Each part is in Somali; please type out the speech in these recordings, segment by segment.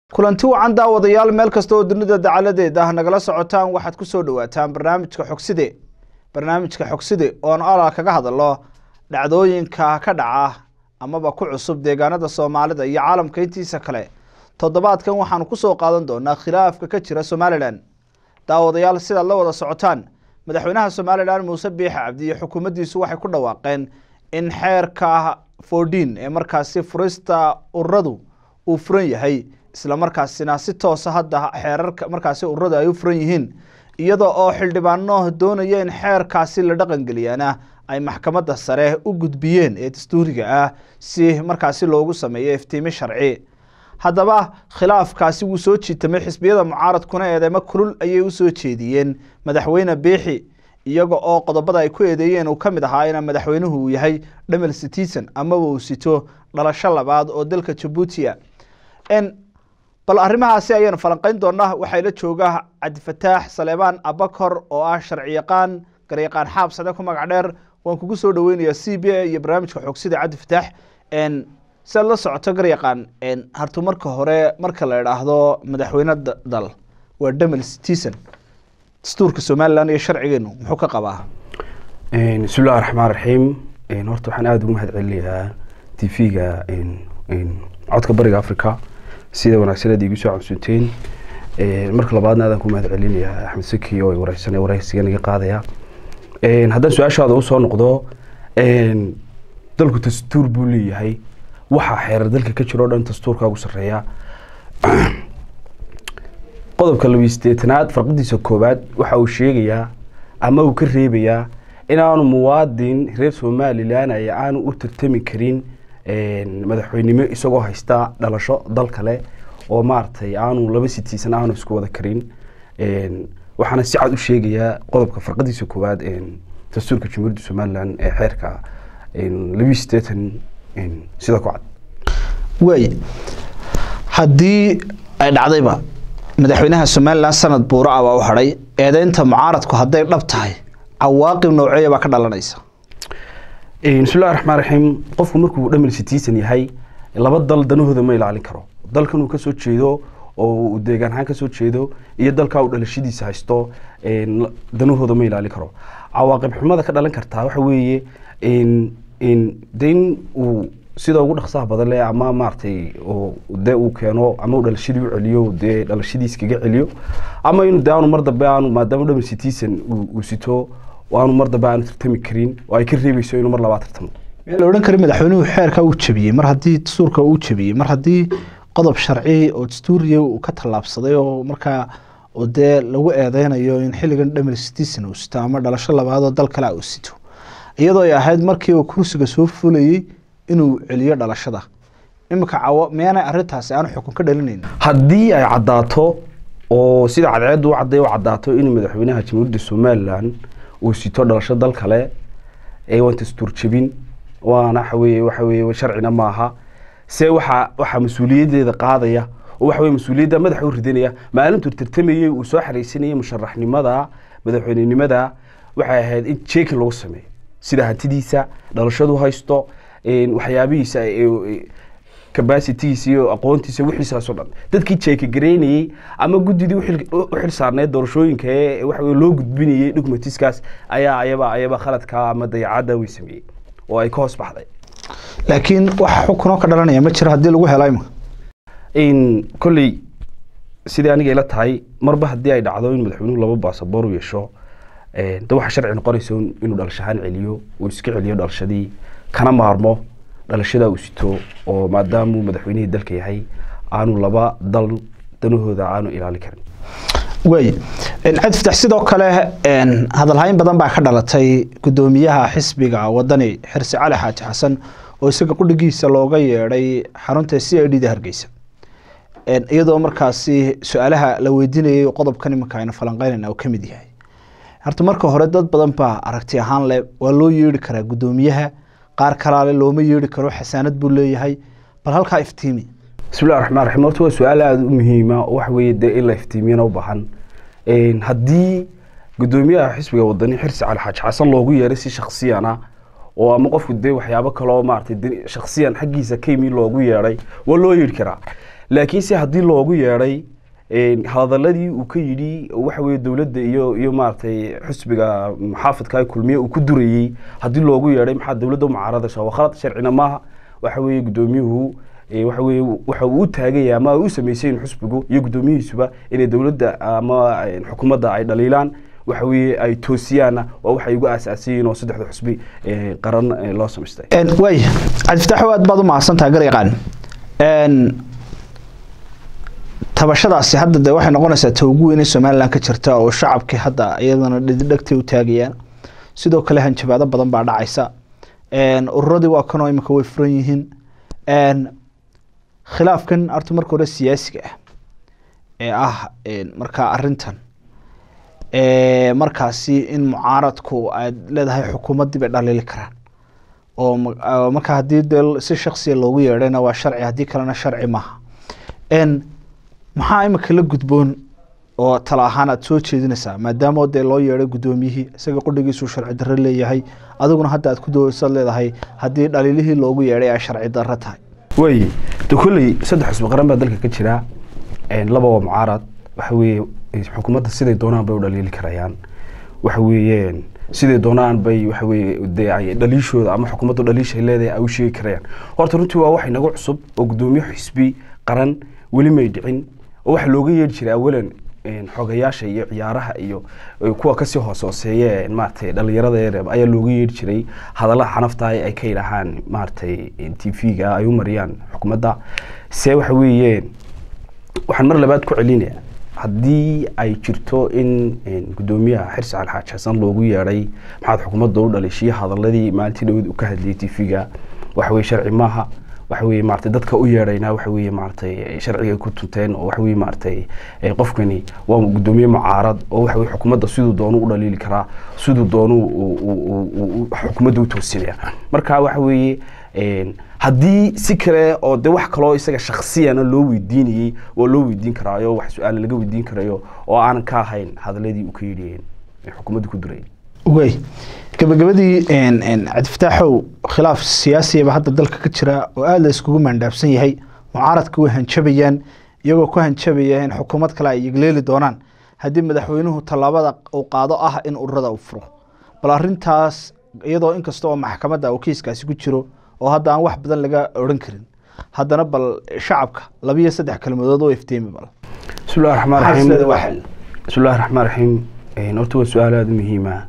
kulanti wacan daawadayaal meel kasta oo dunida dacaladeeda ah nagala socotaan waxaad ku soo dhawaataan barnaamijka xogside oo aan kaga hadalo dhacdooyinka ka dhaca amaba ku cusub deegaanada Soomaalida iyo caalamka intiisa kale toddobaadkan waxaan ku soo qaadan doonaa khilaafka ka jira Somaliland daawadayaal sida la wada socotaan madaxweynaha Somaliland Muuse Biixi Cabdi iyo xukuumaddiisu waxay ku dhawaaqeen in xeerka 14 ee markaasi furista ururadu uu furan yahay isla markaasina si toos ah hadda xeerarka markaasi ururada ay u furan yihiin iyadoo oo xildhibaano doonaya in xeerkaasi la dhaqan geliyana ay maxkamadda sare u gudbiyeen ee dastuuriga ah si markaasi loogu sameeyo iftiimi sharci haddaba khilaafkaasi wuu soo jiitamay xisbiyada mucaaradkuna eedeymo kulul ayay u soo jeediyeen madaxweyne Biixi iyaga oo qodobada ay ku eedeeyeen uu kamid ahaa in madaxweynuhu uu yahay dhamal citizen ama uu sito dhalasho labaad oo dalka Djibouti bal arrimahaasi ayaan falanqayn doonaa waxay la joogaa Cabdi Fataax Saleeman Abakar oo ah sharci yaqaan garyaqaan xaabsada ku magac dheer waan kugu soo dhaweynayaa CBA iyo barnaamijka xogsida Cabdi Fataax sida la socoto garyaqaan hartu marka hore marka la yiraahdo madaxweyne dal waa dhamal citizen dastuurka Somaliland iyo sharcigeenu muxuu ka qabaa bismillaahir rahmaanir rahiim horta waxaan aad ugu mahadcelinayaa TV-ga codka bariga Afrika sida wanaagsan igu soo codsanteen marka labaadna aad ku mahadcelinayaa Axmed Saki oo waraysiga naga qaadaya haddaan su'aashaada u soo noqdo dalku dastuur buu leeyahay waxa xeerar dalka ka jiro dhan dastuurka ugu sareeya qodobka 28aad farqadiisa koobaad waxa uu sheegayaa ama uu ka reebayaa in aanu muwaadin reer Somaliland ay aanu u tartami karin madaxweynimo isagoo haysta dhalasho dal kale oo maartay aanu laba citizen aanu isku wada karin waxaana si cad u sheegayaa qodobka farqadiisa koobaad dastuurka Jamhuuriyadda Somaliland ee xeerka 28 sida ku cad way haddii ay dhacdayba madaxweynaha Somaliland sanad buura ah u haray eedeynta mucaaradku haday dhab tahay cawaaqib noocee ba ka dhalanaysa bismillaahir rahmaanir rahiim qofku markuu dhamal citizen yahay laba dal danahooda ma ilaalin karo dalkan uu ka soo jeedo oo deegaan ahaan ka soo jeedo iyo dalka uu dhalashadiisa haysto danahooda ma ilaalin karo cawaaqib xumada ka dhalan kartaa waxa weeye in uu sida ugu dhaqsaha badan leh ama maartay oo uu keeno ama uu dhalashadii u celiyo dhalashadiisa kaga celiyo ama inuu daanu mar dambe aanu maadaama dhamal citizen uu sito waanu mar dambe aan tartami karin oo ay ka reebayso inuu mar labaad tartamo meel oran kari madaxweynuhu xeerka uu jabiyay mar hadii dastuurka uu jabiyay mar hadii qodob sharci oo dastuuriyo uu ka talaabsaday oo marka oo lagu eedeynayo in xilligan dhamal citizen uu sito ama dhalasho labaad oo dal kale uu sito iyadoo ay ahayd markii uu kursiga soo fulayay inuu celiyo dhalashada imika meena arintaas aan xukun ka dhalinayn hadii ay cadaato oo sida cadceed uu caday oo cadaato in madaxweynaha Jamhuuriyadda Somaliland uu sito dhalasho dal kale wanta dastuur jabin waana waxa weeye sharcina maaha waxa mas'uuliyadeeda qaadaya oo waxa weeye mas'uuliyadda madaxa u ridinaya maalintu tartamayay uu soo xariisinayay musharaxnimada madaxweynenimada waxay ahayd in check lagu sameeyo sida hantidiisa dhalashadu haysto waxyaabihiisa capacity iyo aqoontiisa wixiisa soo dhan dadkii check gareynayay ama gudidii u xil saarneed doorashooyinka waxa loo gudbinayay documentiskaas ayaba khaladka ama dayacada way sameeyay oo ay ka hoos baxday laakiin waxa xukuno ka dhalanaya ma jiro hadii lagu helay kulli sidii aniga ila tahay marba hadii ay dhacdo in madaxweynuhu laba baasaboor u yeesho waxa sharci noqonayso inuu dhalashahan celiyo oo iska celiyo dhalashadii kana maarmo dhalashada uu sito oo maadaama madaxweynaha dalka yahay aanu laba dal danahooda aanu ilaalin karin way Cabdi Fataax sidoo kale hadalhayn badan baa ka dhalatay gudoomiyaha xisbiga wadani Xirsi Cali Xaaji Xasan oo isaga qudhigiisa looga yeeray xarunta CID Hargeysa iyadoo markaasi su'aalaha la weydiinayay qodobkan imika ayna falanqeynayna oo kamid yahay harta marka hore dad badan baa aragti ahaan leh waa loo yeeri karaa gudoomiyaha qaar kale looma yeeri karo xasaanad buu leeyahay bal halka iftiimi bismillaahir rahmaanir rahiim waa su'aal aad u muhiim ah wax weeye in la iftiimiyana u baahan hadii gudoomiyaha xisbiga wadani Xirsi Cali Xaaji Xasan loogu yeeray si shakhsiyan ah oo ama qofku waxyaabo kale oo maartay shakhsiyan xaqiisa ka yimid loogu yeeray waa loo yeeri karaa laakiin si haddii loogu yeedhay hadaladii uu ka yidhi waxa weeye dowladda iyo maaragtay xisbiga muxaafidka ay kulmiye uu ku durayey haddii loogu yeedhay maxaa dowladda mucaaradaysa waa khalad sharcina maaha waxa weeye gudoomiyuhu waxa weeye waxa uu taagay ama uu sameeyay xisbigu iyo gudoomiyihiisuba inay dowladda ama xukuumadda ay dhaliilaan waxa weeye ay toosiyaan oo waxa igu aasaasiyeen oo saddexda xisbi qaran loo sameystay way Cabdifatax aad baad u mahadsantahay garyaqaan tabashadaasi hadda waxay noqonaysaa tawgu in Soomaaliland ka jirta oo shacabkii hadda iyadana dhigtay u taagayaan sidoo kale hanjabaado badan baa dhacaysa ururadii waa kanoo imika way furan yihiin khilaafkan artu marka hore siyaasiga marka arintan markaasi in mucaaradku ay leedahay xukuumadii bay dhaliili karaan oo marka hadii si shakhsi loogu yeedhayna waa sharci hadii kalena sharci maaha maxaa imika la gudboon oo tala ahaan aad soo jeedinaysaa maadaama loo yeedhay gudoomiyihii isaga qudhigiisu sharci darro leeyahay adiguna hadda aad ku doorasad leedahay haddii dhaliilihii loogu yeedhay ay sharci darro tahay way kulli saddex xisbi qaran baa dalka ka jira laba waa mucaarad waxa weeye xukuumadda siday doonaan bay u dhaliili karayaan waxa weeye siday doonaan bay waxa weeye dhaliishooda ama xukuumaddu dhaliishay leedahay ay u sheegi karayaan horta runtii waa wax inaga cusub oo gudoomiye xisbi qaran weli may dhicin oo wax looga yeeri jiray awalan xogayaasha iyo ciyaaraha iyo kuwa ka sii hooseeya maartay dhalinyarada yaryar ayaa looga yeeri jiray hadallada xanafta ay ka yiraahdaan maartay TV-ga ay u mariyaan xukuumadda see waxa weeye waxaan mar labaad ku celinayaa haddii ay jirto in gudoomiyaha Xirsi Cali Xaaji Xasan loogu yeedhay maxaad xukuumadda u dhalishay hadalladii maalintii dhawad u ka hadlayay TV-ga waxa weeye sharci maaha waxa weeye maartay dadka u yeedhayna waxa weeye maartay sharciga ku tunteen oo waxa weeye maartay qofkani waa gudoomiye mucaarad oo waxa weeye xukuumadda sidoo doonu u dhaliili karaa sidoo doonu xukuumadda u toosinaya marka waxa weeye haddii si kale oo wax kale oo isaga shakhsiyan loo weydiinayay oo loo weydiin karaayo wax su'aal laga weydiin karayo oo aan ka ahayn hadaladii uu ka yidheen xukuumadda ku duray way gabagabadii Cabdifataxow khilaaf siyaasi ah hadda dalka ka jira oo aad la iskugu mandhaafsan yahay mucaaradku way hanjabayaan iyagoo ku hanjabaya in xukuumad kale ay igleeli doonaan haddii madaxweynuhu talaabada uu qaado in ururada uu furo bal arintaas iyadoo inkastoo maxkamadda uu kiiskaasi ku jiro oo hadda aan wax badan laga oran karin haddana bal shacabka 2 iyo 3 kalmadood oo iftiimi bal bismillahir rahmaanir rahiim horta su'aal aad muhiim ah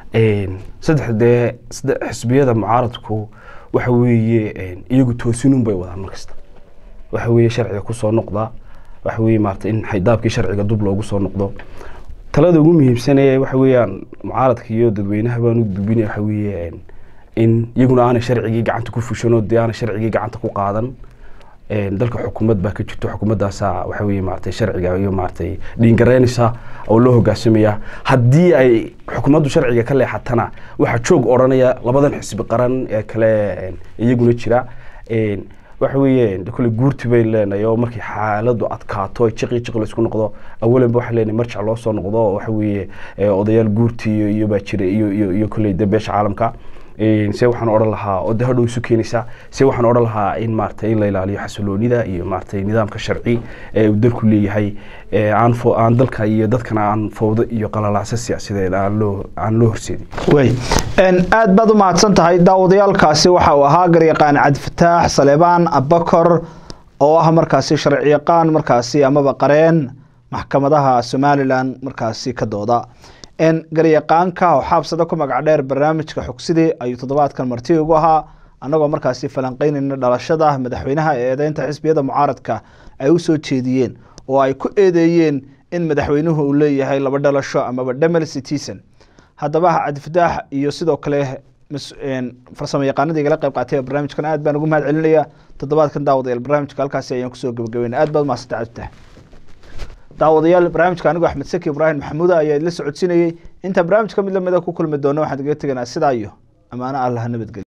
saddexda xisbiyada mucaaradku waxa weeye iyagu toosinun bay wadaan markasta waxa weeye sharciga ku soo noqda waxa weeye maartay in xaydaabkii sharciga dub loogu soo noqdo talada ugu muhiimsan ee waxa weeyaan mucaaradka iyo dadweynaha baan u dubinay waxa weeye in iyaguna aan sharcigii gacanta ku fushano deegaana sharcigii gacanta ku qaadan dalka xukuumad baa ka jirto xukuumaddaas waxa weeye maartay sharciga iyo maartay dhiingareynaysa oo loo hoggaansamaya haddii ay xukuumaddu sharciga ka leexatana waxa joog oranaya labadan xisbi qaran ee kale iyaguna jira waxa weeye kulli guurti bay leenahay oo markii xaaladdu adkaato jiqi la isku noqdo awalan waxa leenahay marjac loo soo noqdo waxa weeye odayaal guurti iyo baa jira iyo kulli beesha caalamka se waxaan oran lahaa oo hadhow isu keenaysa se waxaan oran lahaa in maartay in la ilaaliyo xasiloonida iyo maartay nidaamka sharci ee uu dalku leeyahay aan dalka iyo dadkana aan fowdo iyo qalalaacsa siyaasadeed aan loo horseedin way aad baad u mahadsan tahay daawadayaalkaasi waxa uu ahaa garyaqaan Cabdifatax Saleebaan Abakar oo markaasi sharci yaqaan markaasi amaba qareen maxkamadaha Soomaaliland markaasi ka dooda garyaqaanka oo xabsada ku magac dheer barnaamijka xogsidii ayuu toddobaadkan marti ugu ahaa anagoo markaasi falanqeynayna dhalashada madaxweynaha ee eedeynta xisbiyada mucaaradka ay u soo jeediyeen oo ay ku eedeeyeen in madaxweynuhu uu leeyahay 2 dhalasho ama double citizen haddaba Cabdifatax iyo sidoo kale farsamo yaqaanada igala qayb qaatay barnaamijkan aad baan ugu mahad celinayaa toddobaadkan daawadayaal barnaamijka halkaasi ayaan ku soo gabagabeynaa aad baad mahadsantahay Cabdifatax daawadayaal barnaamijka anigu Axmed Saki Ibrahim Maxamuud ayaa la socodsiinayay inta barnaamijka mid lamida ku kulmi doono waxaan uga teganaa sidaa iyo amaana Allah nabadgelyo